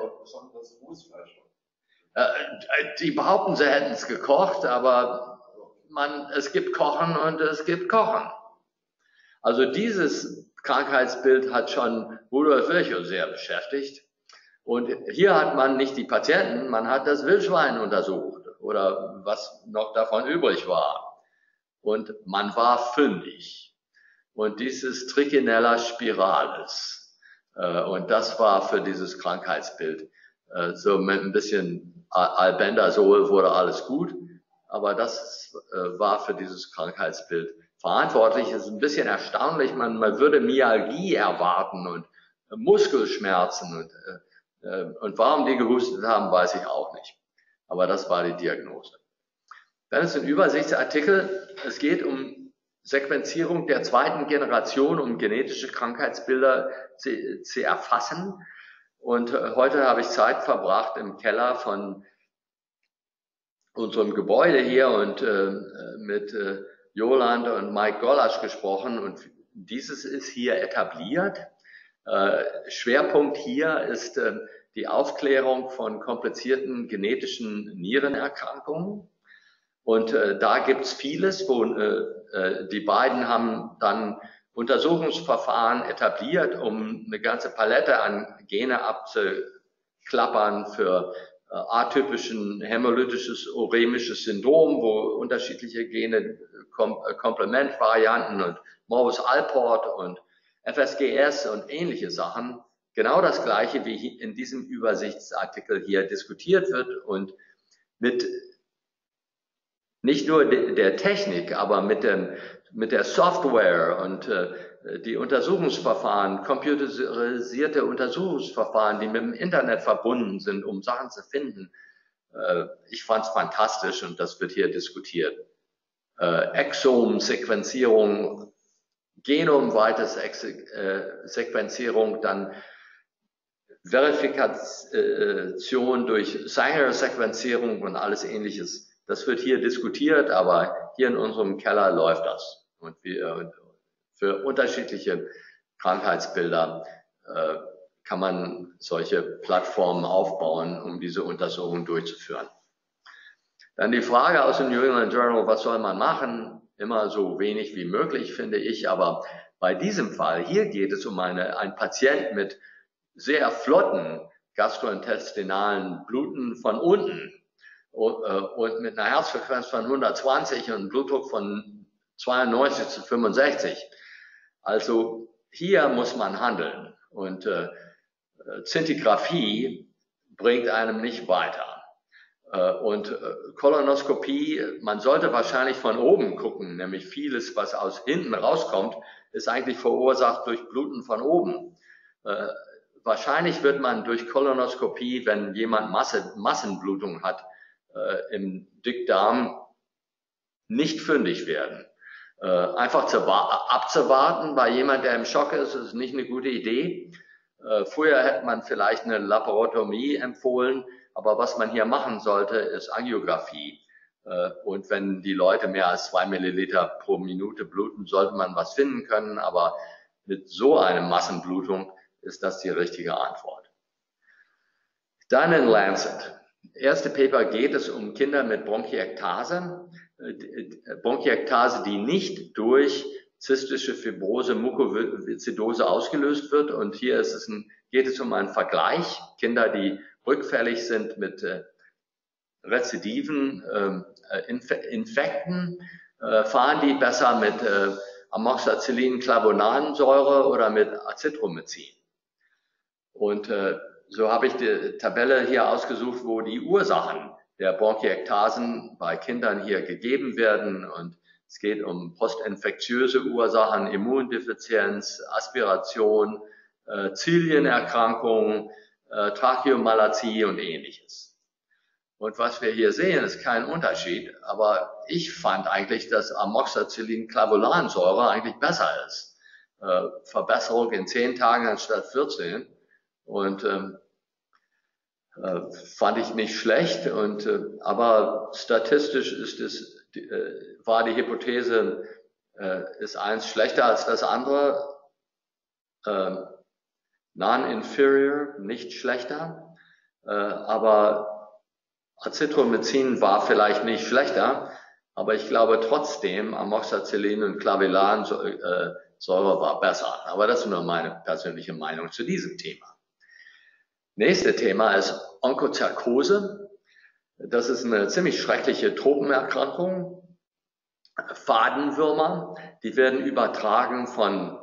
Äh, die behaupten, sie hätten es gekocht, aber man, es gibt Kochen und es gibt Kochen. Also dieses Krankheitsbild hat schon Rudolf Virchow sehr beschäftigt. Und hier hat man nicht die Patienten, man hat das Wildschwein untersucht oder was noch davon übrig war. Und man war fündig. Und dies ist Trichinella spiralis. Und das war für dieses Krankheitsbild. So mit ein bisschen Albendazol wurde alles gut. Aber das war für dieses Krankheitsbild verantwortlich. Es ist ein bisschen erstaunlich. Man, man würde Myalgie erwarten und Muskelschmerzen. Und, und warum die gehustet haben, weiß ich auch nicht. Aber das war die Diagnose. Dann ist ein Übersichtsartikel. Es geht um Sequenzierung der zweiten Generation, um genetische Krankheitsbilder zu, zu erfassen. Und heute habe ich Zeit verbracht im Keller von unserem Gebäude hier und äh, mit äh, Joland und Mike Gollasch gesprochen. Und dieses ist hier etabliert. Äh, Schwerpunkt hier ist äh, die Aufklärung von komplizierten genetischen Nierenerkrankungen. Und äh, da gibt's vieles, wo äh, die beiden haben dann Untersuchungsverfahren etabliert, um eine ganze Palette an Gene abzuklappern für äh, atypischen hämolytisches uremisches Syndrom, wo unterschiedliche Gene, Kom äh, Komplementvarianten und Morbus Alport und F S G S und ähnliche Sachen, genau das Gleiche wie in diesem Übersichtsartikel hier diskutiert wird und mit nicht nur der Technik, aber mit, dem, mit der Software und äh, die Untersuchungsverfahren, computerisierte Untersuchungsverfahren, die mit dem Internet verbunden sind, um Sachen zu finden. Äh, ich fand es fantastisch und das wird hier diskutiert. Äh, Exom-Sequenzierung, genomweites äh, Sequenzierung, dann Verifikation durch Sanger-Sequenzierung und alles Ähnliches. Das wird hier diskutiert, aber hier in unserem Keller läuft das. Und wir, für unterschiedliche Krankheitsbilder äh, kann man solche Plattformen aufbauen, um diese Untersuchungen durchzuführen. Dann die Frage aus dem New England Journal, was soll man machen? Immer so wenig wie möglich, finde ich. Aber bei diesem Fall, hier geht es um eine, einen Patient mit sehr flotten gastrointestinalen Bluten von unten. Und mit einer Herzfrequenz von hundertzwanzig und einem Blutdruck von zweiundneunzig zu fünfundsechzig. Also hier muss man handeln. Und äh, Zintigraphie bringt einem nicht weiter. Äh, und äh, Kolonoskopie, man sollte wahrscheinlich von oben gucken, nämlich vieles, was aus hinten rauskommt, ist eigentlich verursacht durch Bluten von oben. Äh, wahrscheinlich wird man durch Kolonoskopie, wenn jemand Masse, Massenblutung hat, Äh, im Dickdarm nicht fündig werden. Äh, einfach zu, abzuwarten bei jemand, der im Schock ist, ist nicht eine gute Idee. Äh, früher hätte man vielleicht eine Laparotomie empfohlen, aber was man hier machen sollte, ist Angiografie. Äh, und wenn die Leute mehr als zwei Milliliter pro Minute bluten, sollte man was finden können, aber mit so einer Massenblutung ist das die richtige Antwort. Dann in Lancet. Erste Paper geht es um Kinder mit Bronchiektase, Bronchiektase, die nicht durch zystische Fibrose, Mukoviszidose ausgelöst wird. Und hier ist es ein, geht es um einen Vergleich. Kinder, die rückfällig sind mit äh, Rezidiven, äh, Inf Infekten, äh, fahren die besser mit äh, Amoxicillin-Clavonansäure oder mit Azithromycin. Und äh, so habe ich die Tabelle hier ausgesucht, wo die Ursachen der Bronchiektasen bei Kindern hier gegeben werden und Es geht um postinfektiöse Ursachen, Immundefizienz, Aspiration, äh, Zilienerkrankungen, äh, Tracheomalazie und ähnliches. Und was wir hier sehen, ist kein Unterschied, aber ich fand eigentlich, dass Amoxicillin-Clavulansäure eigentlich besser ist. Äh, Verbesserung in zehn Tagen anstatt vierzehn. Und ähm, äh, fand ich nicht schlecht. Und äh, aber statistisch ist es, äh, war die Hypothese, äh, ist eins schlechter als das andere. Äh, Non-inferior, nicht schlechter, äh, aber Azithromycin war vielleicht nicht schlechter, aber ich glaube trotzdem, Amoxicillin und Clavulansäure war besser. Aber das ist nur meine persönliche Meinung zu diesem Thema. Nächste Thema ist Onchocercose. Das ist eine ziemlich schreckliche Tropenerkrankung. Fadenwürmer, die werden übertragen von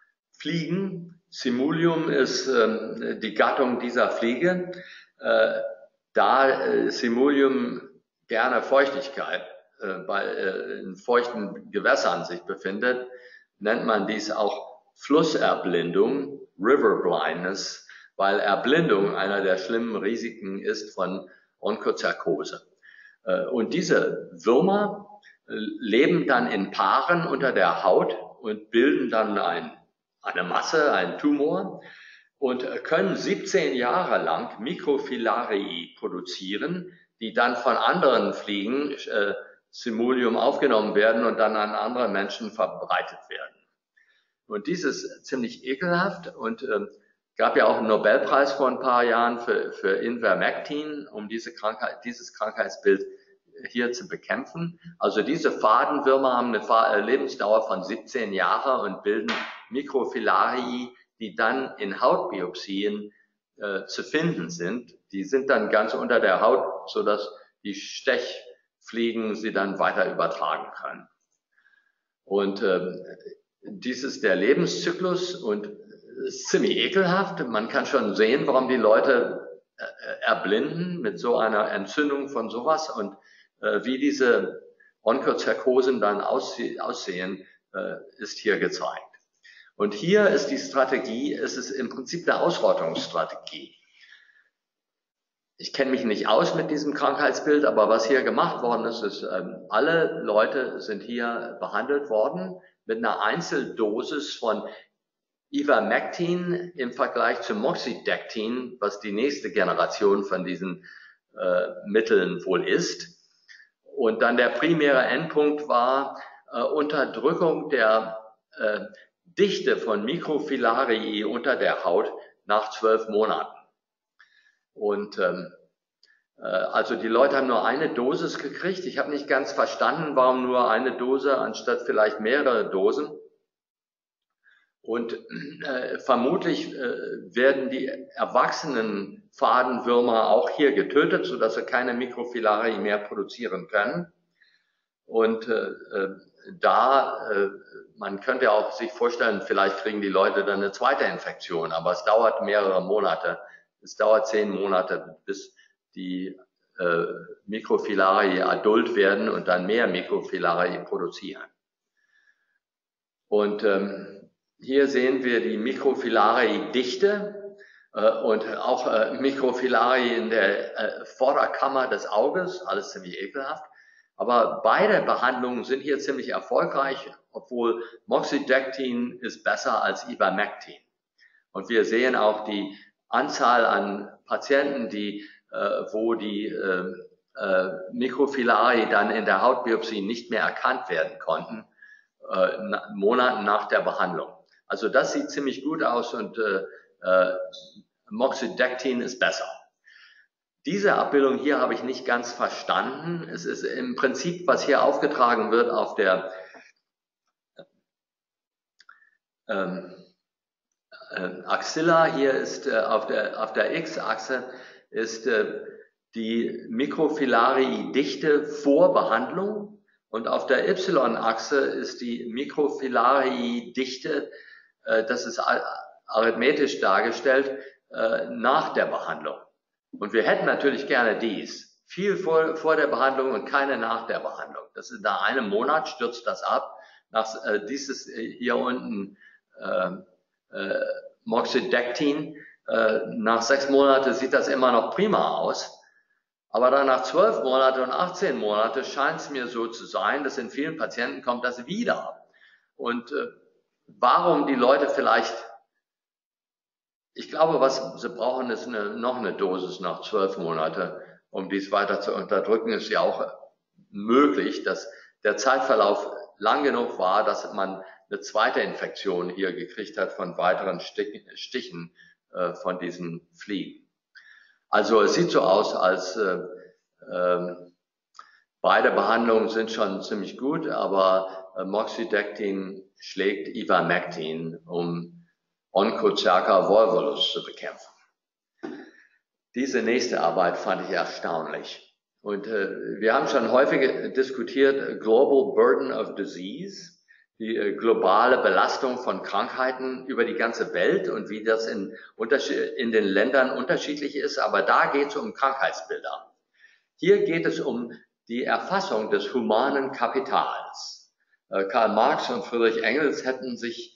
Fliegen. Simulium ist äh, die Gattung dieser Fliege. Äh, da äh, Simulium gerne Feuchtigkeit äh, bei, äh, in feuchten Gewässern sich befindet, nennt man dies auch Flusserblindung, River Blindness, weil Erblindung einer der schlimmen Risiken ist von Onchocercose. Äh, und diese Würmer äh, leben dann in Paaren unter der Haut und bilden dann ein eine Masse, ein Tumor und können siebzehn Jahre lang Microfilarii produzieren, die dann von anderen Fliegen äh, Simulium aufgenommen werden und dann an andere Menschen verbreitet werden. Und dies ist ziemlich ekelhaft und äh, gab ja auch einen Nobelpreis vor ein paar Jahren für, für Ivermectin, um diese Krankheit, dieses Krankheitsbild hier zu bekämpfen. Also diese Fadenwürmer haben eine Lebensdauer von siebzehn Jahren und bilden Microfilarii, die dann in Hautbiopsien äh, zu finden sind. Die sind dann ganz unter der Haut, sodass die Stechfliegen sie dann weiter übertragen können. Und äh, dies ist der Lebenszyklus und ist ziemlich ekelhaft. Man kann schon sehen, warum die Leute äh, erblinden mit so einer Entzündung von sowas und äh, wie diese Onchocercosen dann ausseh aussehen, äh, ist hier gezeigt. Und hier ist die Strategie, es ist im Prinzip eine Ausrottungsstrategie. Ich kenne mich nicht aus mit diesem Krankheitsbild, aber was hier gemacht worden ist, ist, ähm, alle Leute sind hier behandelt worden mit einer Einzeldosis von Ivermectin im Vergleich zu Moxidectin, was die nächste Generation von diesen äh, Mitteln wohl ist. Und dann der primäre Endpunkt war äh, Unterdrückung der äh, Dichte von Microfilarii unter der Haut nach zwölf Monaten. Und ähm, äh, also die Leute haben nur eine Dosis gekriegt. Ich habe nicht ganz verstanden, warum nur eine Dose anstatt vielleicht mehrere Dosen. Und äh, vermutlich äh, werden die erwachsenen Fadenwürmer auch hier getötet, sodass sie keine Microfilarii mehr produzieren können. Und äh, da, äh, man könnte auch sich vorstellen, vielleicht kriegen die Leute dann eine zweite Infektion, aber es dauert mehrere Monate. Es dauert zehn Monate, bis die äh, Microfilarii adult werden und dann mehr Microfilarii produzieren. Und ähm, hier sehen wir die Microfilarii-Dichte äh, und auch äh, Microfilarii in der äh, Vorderkammer des Auges, alles ziemlich ekelhaft. Aber beide Behandlungen sind hier ziemlich erfolgreich, obwohl Moxidectin ist besser als Ivermectin. Und wir sehen auch die Anzahl an Patienten, die, äh, wo die äh, äh, Microfilarii dann in der Hautbiopsie nicht mehr erkannt werden konnten, äh, na, Monaten nach der Behandlung. Also das sieht ziemlich gut aus und äh, äh, Moxidectin ist besser. Diese Abbildung hier habe ich nicht ganz verstanden. Es ist im Prinzip, was hier aufgetragen wird auf der ähm, äh, Axilla, hier ist äh, auf der, auf der X-Achse ist äh, die Microfilarii-Dichte vor Behandlung und auf der Y-Achse ist die Microfilarii-Dichte, äh, das ist arithmetisch dargestellt, äh, nach der Behandlung. Und wir hätten natürlich gerne dies. Viel vor, vor der Behandlung und keine nach der Behandlung. Das ist nach einem Monat stürzt das ab. Nach, äh, dieses äh, hier unten äh, äh, Moxidectin, äh, nach sechs Monaten sieht das immer noch prima aus. Aber dann nach zwölf Monaten und achtzehn Monaten scheint es mir so zu sein, dass in vielen Patienten kommt das wieder. Und äh, warum die Leute vielleicht, ich glaube, was sie brauchen, ist eine, noch eine Dosis nach zwölf Monaten, um dies weiter zu unterdrücken, ist ja auch möglich, dass der Zeitverlauf lang genug war, dass man eine zweite Infektion hier gekriegt hat von weiteren Stichen äh, von diesen Fliegen. Also es sieht so aus, als äh, äh, beide Behandlungen sind schon ziemlich gut, aber äh, Moxidectin schlägt Ivermectin, um Onchocerca volvulus zu bekämpfen. Diese nächste Arbeit fand ich erstaunlich. Und äh, wir haben schon häufig diskutiert, Global Burden of Disease, die äh, globale Belastung von Krankheiten über die ganze Welt und wie das in, in den Ländern unterschiedlich ist. Aber da geht es um Krankheitsbilder. Hier geht es um die Erfassung des humanen Kapitals. Äh, Karl Marx und Friedrich Engels hätten sich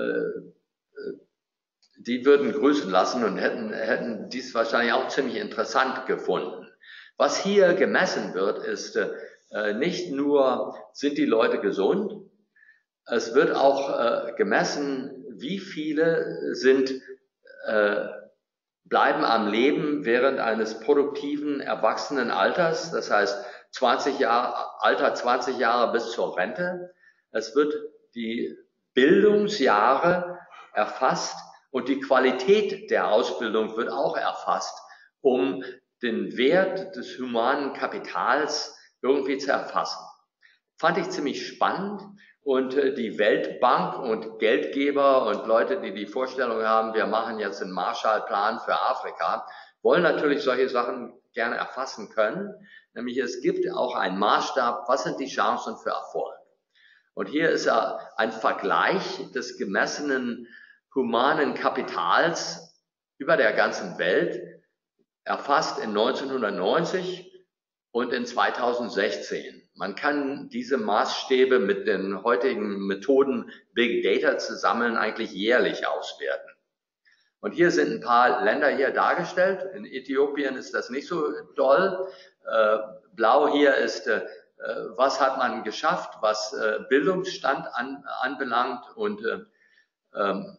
äh, die würden grüßen lassen und hätten, hätten dies wahrscheinlich auch ziemlich interessant gefunden. Was hier gemessen wird, ist äh, nicht nur, sind die Leute gesund, es wird auch äh, gemessen, wie viele sind, äh, bleiben am Leben während eines produktiven, erwachsenen Alters, das heißt zwanzig Jahre, Alter zwanzig Jahre bis zur Rente. Es wird die Bildungsjahre erfasst, und die Qualität der Ausbildung wird auch erfasst, um den Wert des humanen Kapitals irgendwie zu erfassen. Fand ich ziemlich spannend und die Weltbank und Geldgeber und Leute, die die Vorstellung haben, wir machen jetzt einen Marshallplan für Afrika, wollen natürlich solche Sachen gerne erfassen können. Nämlich es gibt auch einen Maßstab, was sind die Chancen für Erfolg. Und hier ist ein Vergleich des gemessenen humanen Kapitals über der ganzen Welt, erfasst in neunzehnhundertneunzig und in zweitausendsechzehn. Man kann diese Maßstäbe mit den heutigen Methoden Big Data zu sammeln eigentlich jährlich auswerten. Und hier sind ein paar Länder hier dargestellt. In Äthiopien ist das nicht so doll. Äh, blau hier ist, äh, was hat man geschafft, was äh, Bildungsstand an, anbelangt und äh, ähm,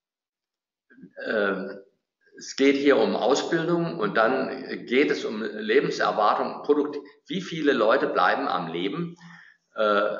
es geht hier um Ausbildung und dann geht es um Lebenserwartung, Produkt. Wie viele Leute bleiben am Leben äh,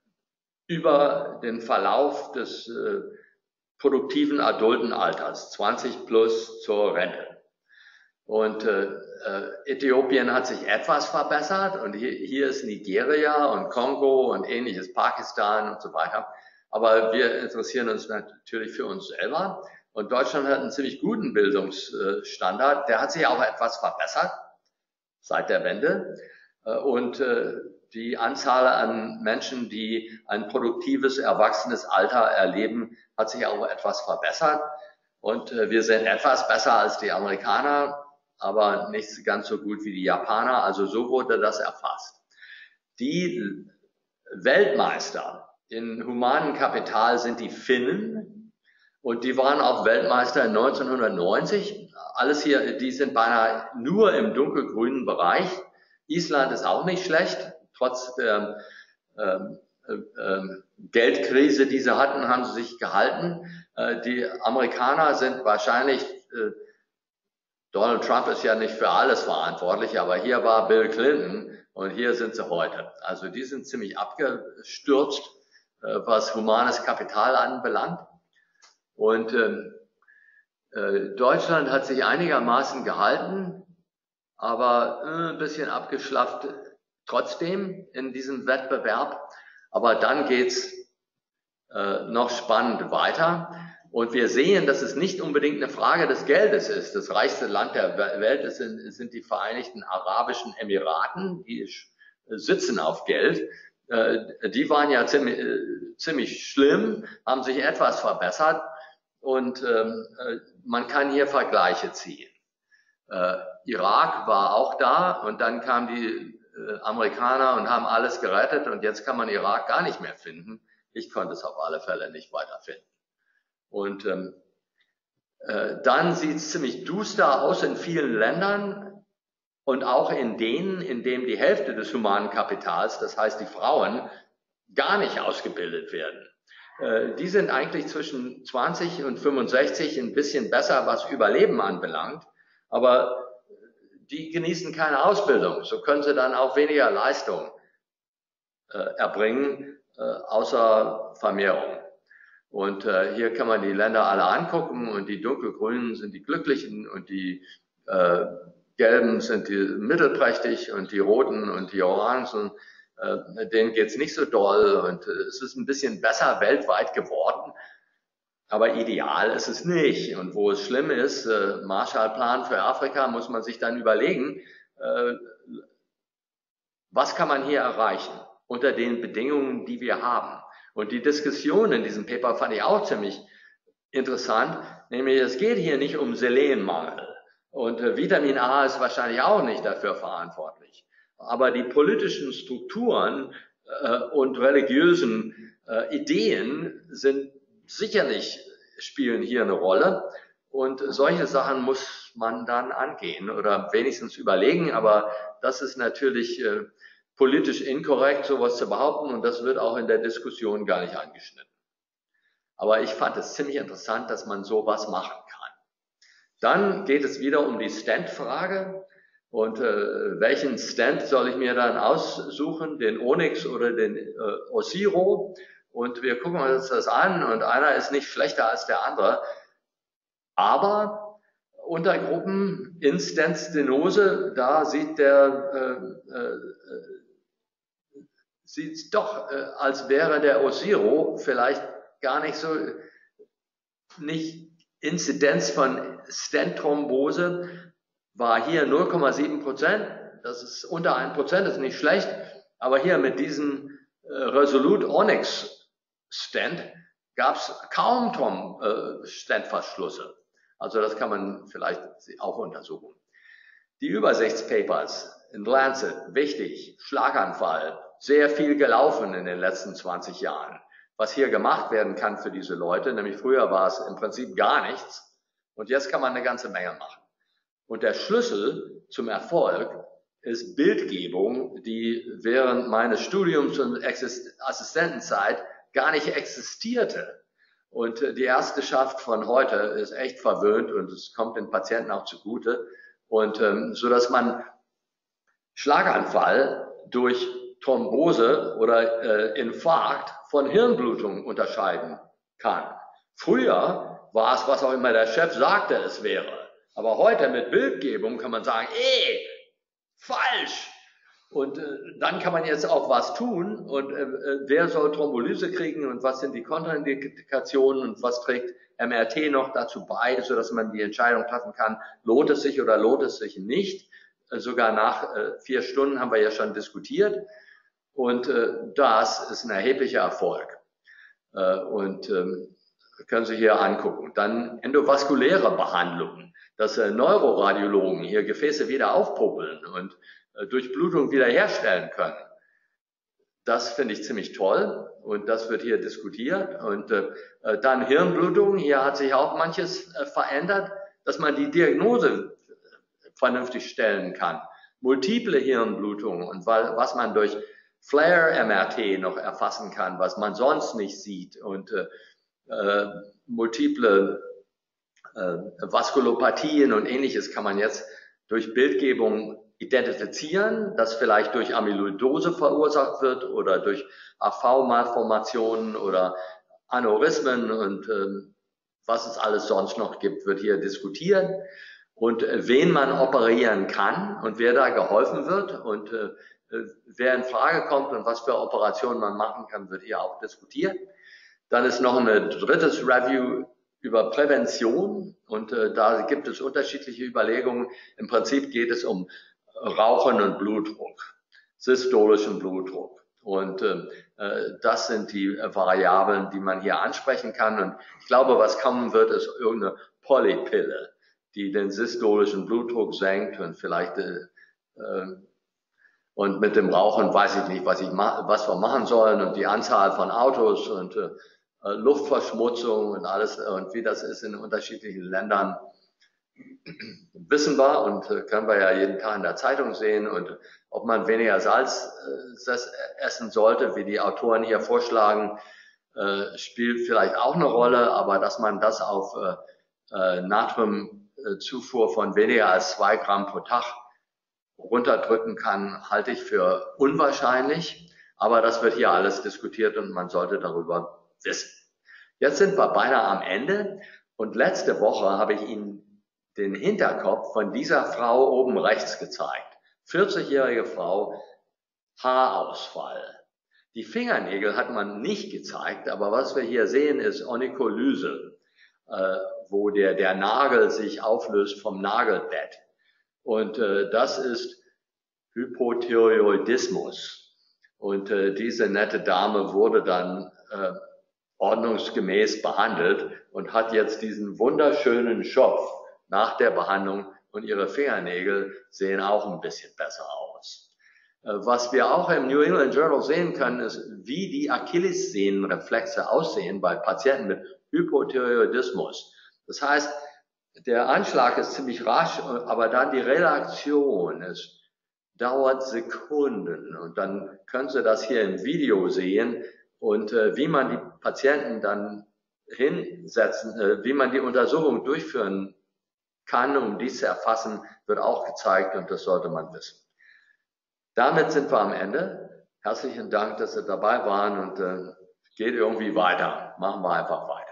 über den Verlauf des äh, produktiven adulten Alters, zwanzig plus zur Rente. Und äh, Äthiopien hat sich etwas verbessert und hier, hier ist Nigeria und Kongo und ähnliches, Pakistan und so weiter. Aber wir interessieren uns natürlich für uns selber. Und Deutschland hat einen ziemlich guten Bildungsstandard. Der hat sich auch etwas verbessert seit der Wende. Und die Anzahl an Menschen, die ein produktives, erwachsenes Alter erleben, hat sich auch etwas verbessert. Und wir sind etwas besser als die Amerikaner, aber nicht ganz so gut wie die Japaner. Also so wurde das erfasst. Die Weltmeister in humanem Kapital sind die Finnen. Und die waren auch Weltmeister in neunzehnhundertneunzig. Alles hier, die sind beinahe nur im dunkelgrünen Bereich. Island ist auch nicht schlecht. Trotz der ähm, ähm, Geldkrise, die sie hatten, haben sie sich gehalten. Äh, die Amerikaner sind wahrscheinlich, äh, Donald Trump ist ja nicht für alles verantwortlich, aber hier war Bill Clinton und hier sind sie heute. Also die sind ziemlich abgestürzt, äh, was humanes Kapital anbelangt. Und äh, Deutschland hat sich einigermaßen gehalten, aber äh, ein bisschen abgeschlafft trotzdem in diesem Wettbewerb. Aber dann geht's äh, noch spannend weiter. Und wir sehen, dass es nicht unbedingt eine Frage des Geldes ist. Das reichste Land der Welt sind, sind die Vereinigten Arabischen Emiraten, die sitzen auf Geld. Äh, die waren ja ziemlich, äh, ziemlich schlimm, haben sich etwas verbessert. Und ähm, man kann hier Vergleiche ziehen. Äh, Irak war auch da und dann kamen die äh, Amerikaner und haben alles gerettet und jetzt kann man Irak gar nicht mehr finden. Ich konnte es auf alle Fälle nicht weiterfinden. Und ähm, äh, dann sieht es ziemlich duster aus in vielen Ländern und auch in denen, in denen die Hälfte des humanen Kapitals, das heißt die Frauen, gar nicht ausgebildet werden. Äh, die sind eigentlich zwischen zwanzig und fünfundsechzig ein bisschen besser, was Überleben anbelangt. Aber die genießen keine Ausbildung, so können sie dann auch weniger Leistung äh, erbringen, äh, außer Vermehrung. Und äh, hier kann man die Länder alle angucken und die dunkelgrünen sind die Glücklichen und die äh, gelben sind die mittelprächtig und die roten und die orangen, äh, denen geht's nicht so doll und äh, es ist ein bisschen besser weltweit geworden. Aber ideal ist es nicht. Und wo es schlimm ist, äh, Marshallplan für Afrika, muss man sich dann überlegen, äh, was kann man hier erreichen unter den Bedingungen, die wir haben. Und die Diskussion in diesem Paper fand ich auch ziemlich interessant, nämlich es geht hier nicht um Selenmangel. Und äh, Vitamin A ist wahrscheinlich auch nicht dafür verantwortlich. Aber die politischen Strukturen äh, und religiösen äh, Ideen sind sicherlich spielen hier eine Rolle und solche Sachen muss man dann angehen oder wenigstens überlegen, aber das ist natürlich äh, politisch inkorrekt, sowas zu behaupten und das wird auch in der Diskussion gar nicht angeschnitten. Aber ich fand es ziemlich interessant, dass man sowas machen kann. Dann geht es wieder um die Stent-Frage und äh, welchen Stent soll ich mir dann aussuchen, den Onyx oder den äh, Osiro? Und wir gucken uns das an und einer ist nicht schlechter als der andere. Aber Untergruppen in Stent-Stenose, da sieht der, äh, äh, sieht es doch, äh, als wäre der Osiro vielleicht gar nicht so, nicht Inzidenz von Stent-Thrombose war hier null Komma sieben Prozent. Das ist unter ein Prozent, das ist nicht schlecht. Aber hier mit diesem äh, Resolute Onyx Stent gab es kaum Tom, äh, Stentverschlüsse. Also das kann man vielleicht auch untersuchen. Die Übersichtspapers in Lancet, wichtig, Schlaganfall, sehr viel gelaufen in den letzten zwanzig Jahren. Was hier gemacht werden kann für diese Leute, nämlich früher war es im Prinzip gar nichts und jetzt kann man eine ganze Menge machen. Und der Schlüssel zum Erfolg ist Bildgebung, die während meines Studiums und Assistentenzeit gar nicht existierte. Und die Ärzteschaft von heute ist echt verwöhnt und es kommt den Patienten auch zugute. Und ähm, so dass man Schlaganfall durch Thrombose oder äh, Infarkt von Hirnblutung unterscheiden kann. Früher war es, was auch immer der Chef sagte, es wäre. Aber heute mit Bildgebung kann man sagen, eh, falsch. Und äh, dann kann man jetzt auch was tun und äh, wer soll Thrombolyse kriegen und was sind die Kontraindikationen und was trägt M R T noch dazu bei, sodass man die Entscheidung treffen kann, lohnt es sich oder lohnt es sich nicht. Äh, sogar nach äh, vier Stunden haben wir ja schon diskutiert und äh, das ist ein erheblicher Erfolg. Äh, und ähm, können Sie hier angucken. Dann endovaskuläre Behandlungen, dass äh, Neuroradiologen hier Gefäße wieder aufpuppeln und Durchblutung wiederherstellen können. Das finde ich ziemlich toll und das wird hier diskutiert. Und äh, dann Hirnblutung, hier hat sich auch manches äh, verändert, dass man die Diagnose vernünftig stellen kann. Multiple Hirnblutung und weil, was man durch Flare-M R T noch erfassen kann, was man sonst nicht sieht und äh, äh, multiple äh, Vaskulopathien und ähnliches kann man jetzt durch Bildgebung identifizieren, das vielleicht durch Amyloidose verursacht wird oder durch A V-Malformationen oder Aneurysmen und äh, was es alles sonst noch gibt, wird hier diskutiert. Und äh, wen man operieren kann und wer da geholfen wird und äh, wer in Frage kommt und was für Operationen man machen kann, wird hier auch diskutiert. Dann ist noch ein drittes Review über Prävention und äh, da gibt es unterschiedliche Überlegungen. Im Prinzip geht es um Rauchen und Blutdruck, systolischen Blutdruck. Und äh, das sind die äh, Variablen, die man hier ansprechen kann. Und ich glaube, was kommen wird, ist irgendeine Polypille, die den systolischen Blutdruck senkt und vielleicht äh, äh, und mit dem Rauchen weiß ich nicht, was ich was wir machen sollen und die Anzahl von Autos und äh, Luftverschmutzung und alles und wie das ist in unterschiedlichen Ländern, wissen wir und äh, können wir ja jeden Tag in der Zeitung sehen. Und ob man weniger Salz äh, essen sollte, wie die Autoren hier vorschlagen, äh, spielt vielleicht auch eine Rolle, aber dass man das auf äh, äh, Natriumzufuhr von weniger als zwei Gramm pro Tag runterdrücken kann, halte ich für unwahrscheinlich. Aber das wird hier alles diskutiert und man sollte darüber wissen. Jetzt sind wir beinahe am Ende und letzte Woche habe ich Ihnen den Hinterkopf von dieser Frau oben rechts gezeigt. vierzigjährige Frau, Haarausfall. Die Fingernägel hat man nicht gezeigt, aber was wir hier sehen ist Onycholyse, äh, wo der, der Nagel sich auflöst vom Nagelbett. Und äh, das ist Hypothyreoidismus. Und äh, diese nette Dame wurde dann äh, ordnungsgemäß behandelt und hat jetzt diesen wunderschönen Schopf nach der Behandlung und ihre Fingernägel sehen auch ein bisschen besser aus. Äh, was wir auch im New England Journal sehen können, ist, wie die Achillessehnenreflexe aussehen bei Patienten mit Hypothyreoidismus. Das heißt, der Anschlag ist ziemlich rasch, aber dann die Relaktion, es dauert Sekunden und dann können Sie das hier im Video sehen und äh, wie man die Patienten dann hinsetzen, äh, wie man die Untersuchung durchführen kann, um dies zu erfassen, wird auch gezeigt und das sollte man wissen. Damit sind wir am Ende. Herzlichen Dank, dass Sie dabei waren und äh, geht irgendwie weiter. Machen wir einfach weiter.